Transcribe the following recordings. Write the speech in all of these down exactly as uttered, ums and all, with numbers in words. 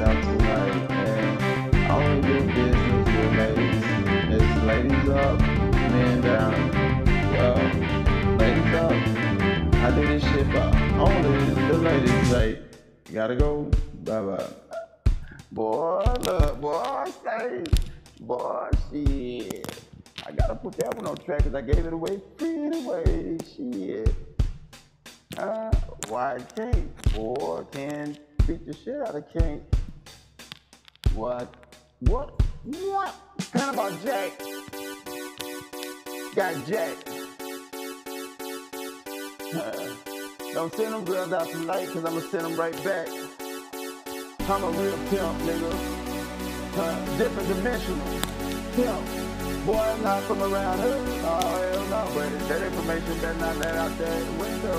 out tonight, and I only do business with ladies. It's ladies up, men down. Well, ladies up. I do this shit for only the ladies. Like, gotta go. Bye bye. Boy, look, boy, stay. Boy, shit. I gotta put that one on track because I gave it away free anyway. Shit. Uh, why can't? Boy, can beat the shit out of King. What? What? What? Kind about Jack. Got Jack. Uh, don't send them girls out tonight because I'm gonna send them right back. I'm a real pimp, nigga. Uh, different dimensional pimp. Boy, I'm not from around here. Oh, hell no, but that information better not let out that window.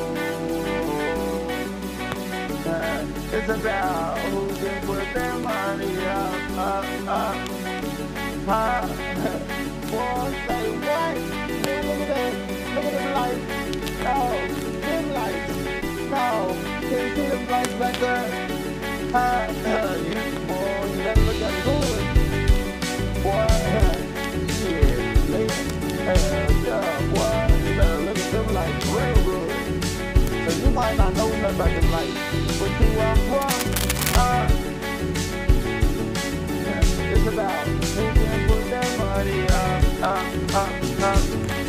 Uh, it's about who can put their money up, up, up. Huh? Boy, say what? Look at that. Look at them lights. No, them lights. No, can you see them lights back there? Huh? Uh, you, boy, you better look at good. Boy, uh, shit, nigga. Uh, yeah, boy, you better look at them lights real good. Cause you might not know nothing about them lights. But see where I'm from? Uh, it's about who can put their money up, up, up, up.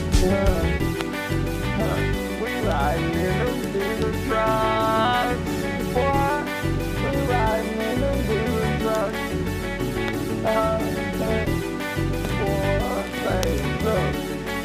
Uh, uh, we riding in them diesel trucks, boy. We riding in them diesel trucks. Uh, uh, boy, say, look.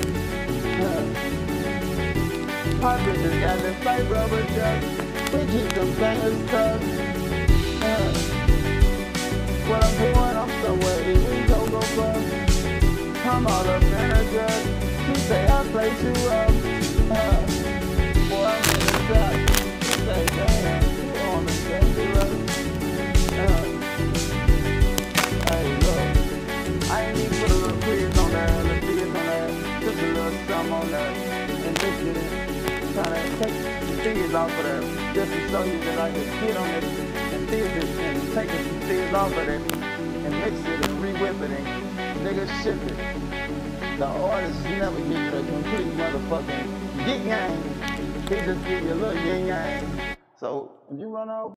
Uh, our bitches got this fake rubber ducks. We keep them fingers tucked. Uh, what I'm doing, I'm somewhere eating Cocoa Puffs. I'm all up in her dress. She say I play too rough. Uh, boy, I'm in the trap. She say, damn, you on the dangerous. Uh, hey, look, I ain't even put a little quiz on there, a little quiz on there, just a little something on there, and mix it in. Trying to take the figures off of there, just to show you that I can get on it and fizz it and take some fizz off of it and mix it and re-whip it and nigga ship it. The artist never give you the complete motherfucking yin yang. He just give you a little yin yang. So if you run off